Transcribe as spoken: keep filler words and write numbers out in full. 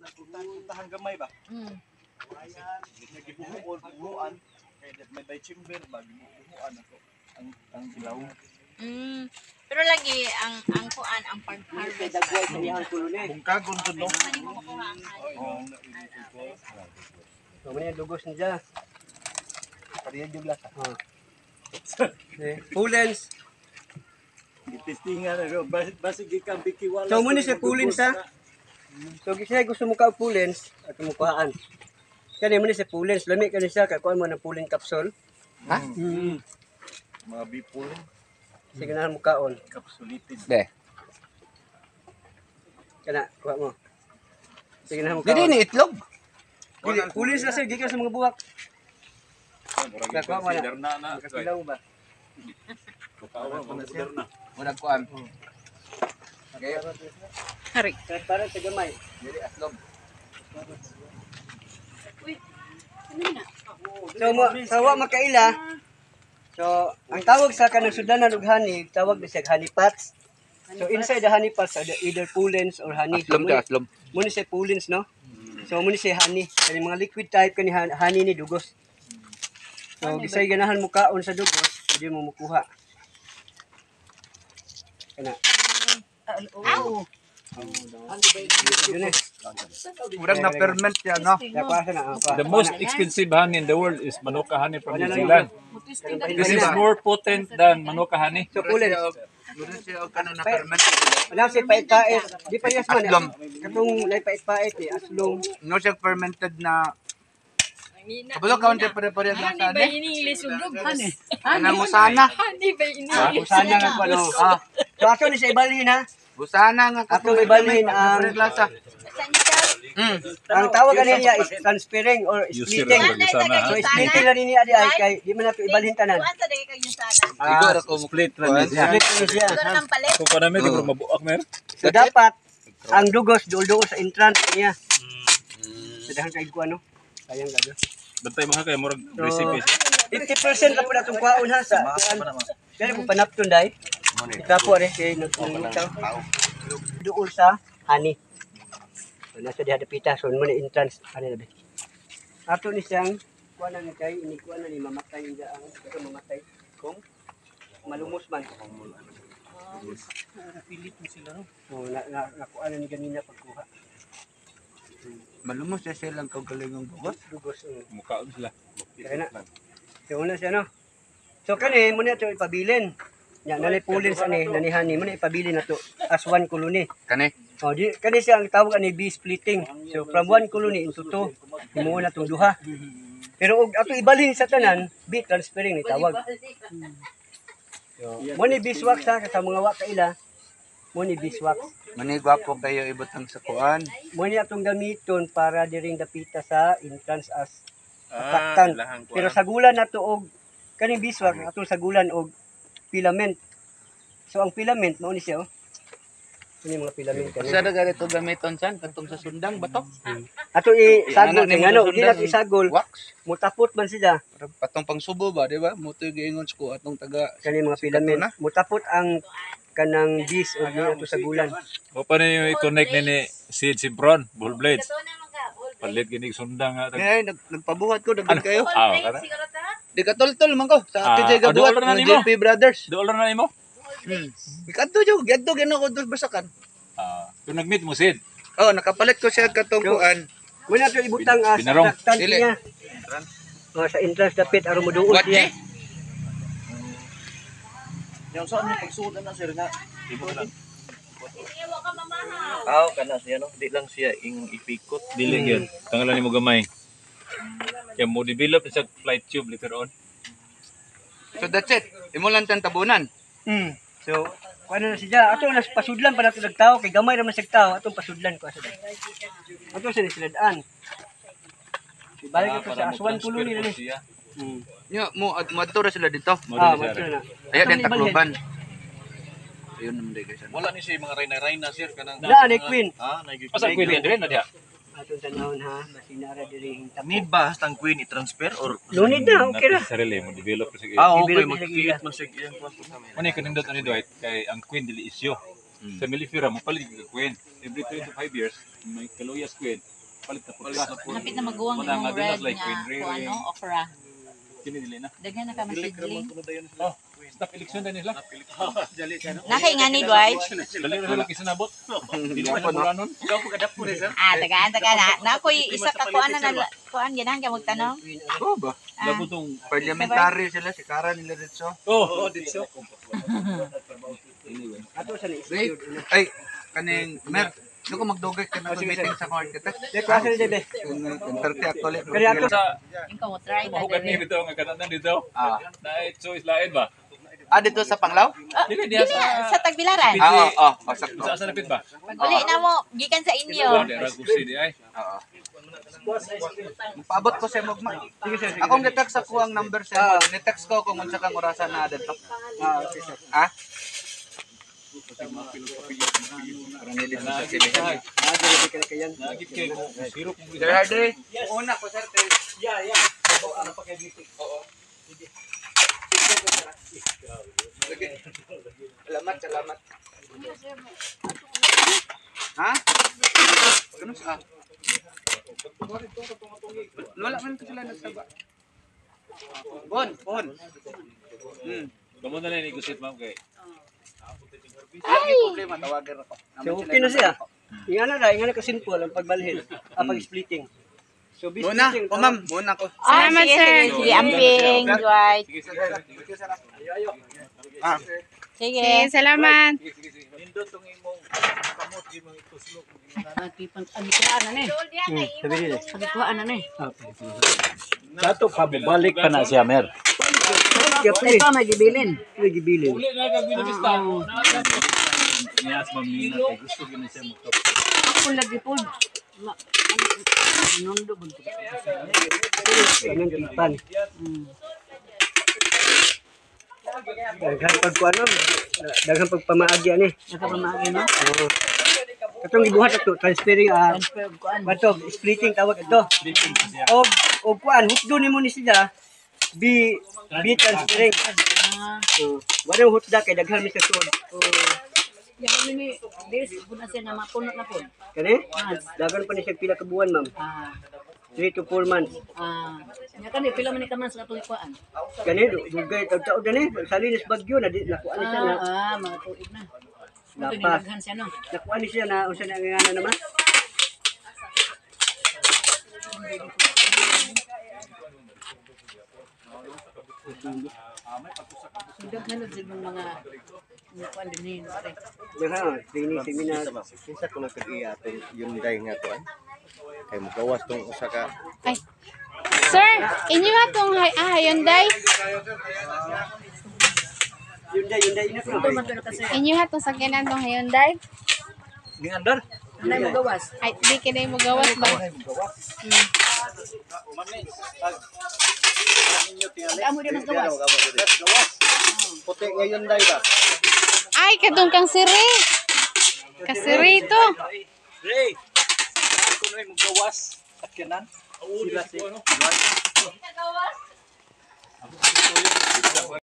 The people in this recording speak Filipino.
Puntahan gamay ba? Mm. Ayan, nagibuhuon, buhuan. Kaya may by chamber ba, gibuhuan ako. Ang ang ilaw. Mm. Pero lagi ang ang kuan ang pag-harvest. Dagway sa iyang kuluni. Bungkagon to no. Ano mo makuha ang Oh, So man dugos niya. pariya di blasa. Oh. Eh, Pulens. Itistingan ro basi gikan bikiwala. So muna siya Pulens ha. So gisay gusto mo ka og Pulens at mo kuhaan. Kani muna siya Pulens, lami kani siya ka kuan mo ng Pulens capsule. Ha? Mm. Mga bipol, Sige na mo kaon. capsulitis. De. Kana kuha mo. Sige na mo Dili kaon. ni itlog. Dili, Pulens na sir gikan sa mga buwak. Nakuha mo na. Na na. Kasilaw ba? Kawa ko na siya. Murag kuan. Okay. Hari. Transparent sa gamay. Dili atlog. So mo sawa makaila. So ang tawag sa kanang sudanan og honey, tawag na siya honey pots. So inside the honey pots are the either Pulens or honey. Aslom ka, aslom. Muna siya Pulens no. So muna siya honey. Kani mga liquid type kani han- honey ni dugos. So gisay ganahan mo kaon sa dugos, di mo mukuha. Kana. Ow. Yun eh. Murag na ferment yan, no? Nakuha sa na. The most expensive honey in the world is Manuka honey from New Zealand. This is more potent than Manuka honey. So Pulens. Murag siya og kanang na ferment. Wala si pait-pait. Di pa yes man. Aslom. Katong lay pait-pait eh, aslong. No siya fermented na Kabalo ka unti pare-pare lang sa Ba ani. ini lisugog hani. Kanang usana. Hani ba ini? Usana nga ko ano. Ah. So ato ni sa ibalhin ha. Busana nga Ato ibalhin ang glasa. Mm. ang tawag ani niya is transferring or User splitting. ang sana. So splitting na niya di ay kay di man nato ibalhin tanan. Kuan sa dili kayo sana. Siguro ko Split lang siya. Split ni siya. Siguro nang palit. Kung pa namin, di ko mabuak mer. So dapat ang dugos duol-duol sa entrance niya. So dahan kay ko ano. Sayang gado. Bantay mga kayo, murag recipe siya. fifty percent lang po na itong kwaon ha sa kuan. Pero kung panapton dahil, ikapo rin siya nagpulitaw. Doon sa honey. So, nasa diha dapita, so muna entrance. Ano na ba? Ato ni siyang, kuan na ni kay, ini kuan na ni mamatay yung daang, ito mamatay. Kung malumos man. Pilit mo sila, no? O, na, na, nakuha na ni ganina pagkuha. malumos siya silang kaugalingong dugos. Dugos. Um. Mukhaon sila. Kaya na. So, una siya, no? So, kani, muna ito ipabilin. Yan, nalay pulins ani, nanihani, muna ipabilin na to as one colony. Kani. O, di, kani siya ang tawag ani bee splitting. So, from one colony into two, himuon na itong duha. Pero og ato ibalhin sa tanan, bee transferring ni tawag. So, muna beeswax ha, sa mga wakaila, muna beeswax. Mani gwapo kayo ibutang sa kuan. Muna atong gamiton para diring dapita sa entrance as attractant. Pero sa gulan na to og kaning beeswax atong sa gulan og filament. So ang filament mao ni siya oh. Ini mga filament kani. Sa daga dito gamiton san katong sa sundang batok. Ato isagol kay ngano, di sundang nato isagol. wax. Mutapot man sila Para patong pangsubo ba, di ba? Muto giingon ko atong taga kani mga filament. Mutapot ang kanang bees og ni ato sa gulan. O pa na yung i-connect ni ni Sid Simpron, Bull Blades. Palit ginig sundang nga. Ay, nag, nagpabuhat ko dagdag kayo. Ah, kana. Di ka tol-tol man ko sa Ah, T J ah, gabuhat doon na ng nimo. J P Brothers. Doon lang na nimo. Hmm. Ikadto jo, gadto gino ko dos basakan. Ah, kung nag-meet mo Sid. Oh, nakapalit ko siya katong kuan. Muna to ibutang as Binarong. attractant Dili. niya. O sa entrance dapit aron mo duol What siya. Yung saan yung pagsuot na sir nga. Ibo lang. Iwa ka mamahaw. Aw, kana siya no. Di lang siya ing ipikot. Dili gyud. Tangalan nimo gamay. Kaya mo develop sa flight tube later on. So that's it. Imo lang tan tabunan. Hmm. So, kuano na siya? Ato nas pasudlan pa nato nagtao kay gamay ra man sig tao, atong pasudlan ko asa. Ato sa siladaan. Balik ko sa Aswan Colony ni. siya. Hmm. Nya mo at madto ra sila dito. Mo Ah, din mato siya. na. Aya Ato din ni Balhin. Tacloban. Ayun naman day guys. Wala ni siya mga reyna-reyna sir kanang. Na ni Queen. Ah, nagi. Pasal queen yan din na diha. Atong tanawon ha, basinara diri hing tapo. Need ba hastang queen i-transfer or Lunid na, okay ra. Sarili mo develop sa sige. Ah, okay, Develop mag-create man siya iyang kwarto kami. Mani kanindot ani Dwight kay ang queen dili isyo. Sa Melifera, mapalit ka queen. Every twenty-five years, may kaluyas queen. Palit na po. Hapit na maguwang Muna nga yung doon red as like nga Queen kung Riri. ano, okra. Kini dili na. Daghan na ka masidling. Oh, stop election na nila. Nakay nga ni Dwight. Dali na lang kisanabot. Dili pa na nun. Ikaw po kadap po rin, sir. Ah, tagaan, tagaan. Na, na ako'y isa ka kuan na na kuan ganang ka magtanong. Oo ba? Ah, Labo tong Parliamentary sila, si Kara nila dito. Oh, dito. Ato sa ni. Wait, ay, kaning, Mer, doon ko magdugay ka na meeting sa court kita. Dek klase ni debe. Yung thirty actually. Kaya ato sa ikaw mo try na mahugat ni dali. dito nga kananan dito. Ah. Na choice lain ba? Ah, dito sa Panglaw? Ah, Dili dili diha sa sa Tagbilaran. Ah, oo, oo, oh, sakto. sa sa lapit ba? Paguli na mo gikan sa inyo. Oh, dira gusi di ay. Oo. Paabot ko sa magma. Akong gi-text ako ang number sa mo. Ni-text ko kung unsa kang orasan na dito. Ah, okay sir. Ha? Para ni dito sa sili. Ah, dili ka kayan. Nagit kay mo zero kung Sir Hardy, una ko sir. Yeah, yeah. Ano pa kay Vicky? Oo. Salamat, salamat. Ha? Ano sa? Wala man ko sila nagsaba. Bon, bon. Hmm. Kamo na lang negotiate ma'am kay. Ay, problema tawagan ako. So okay na siya. Ingana na, ingana ka simple ang pagbalhin, ang pag-splitting. So bis Muna, splitting, o ma'am, muna ko. Ah, sige, sige, sige, amping, Dwight. Sige sige. Ah, Sige. Sige, salamat. Nindot tong imong kamot imong ituslok. sabi nila. Dato pa balik pa na siya, Mer. Kaya pre, ito may gibilin. May gibilin. Uli na kag binabista. Niyas ma'am Nina kay gusto gina siya mo. Anong tipan. Daghan pagkuano, daghan pagpamaagi ani. Daghan pagpamaagi no. Oo. Katong gibuhat ato transferring ah bato splitting tawag ito. Og og kuan hutdo nimo ni sila bi bi transferring. So, wala hutda kay daghan mi sa tuod. Ya ini des guna siya na mapuno na po. Kani? Daghan pa ni siya pila ka buwan, ma'am. Ah, three to four months. ah. Ya kan pila man ni kaman sa katong kuan. Kani dugay tagtaod ani salinis bagyo na di nakuha ni siya na Ah, ah, mga tuig na. Ito lapas. nilaghan siya no. Nakuha ni siya na unsa na ngana naman. Daghan na sila mga mga kuan din ni. Daghan training seminar. Kinsa ko nagkag-iya atong Hyundai nga to ay. Kay magawas tong usa ka Ay. Sir, inyo nga tong hay ah, Hyundai. Yun day, yun day ina Ito man to kasi. Inyo ha tong sakyanan tong Hyundai. Ngandar. Anay mo gawas. Ay, di kinay mo gawas ba? Hmm. Amo di mas gawas. puti nga Hyundai ba. Ay, kadung kang siri. Kasiri to. Ray. Kuno imong gawas sakyanan. Sila si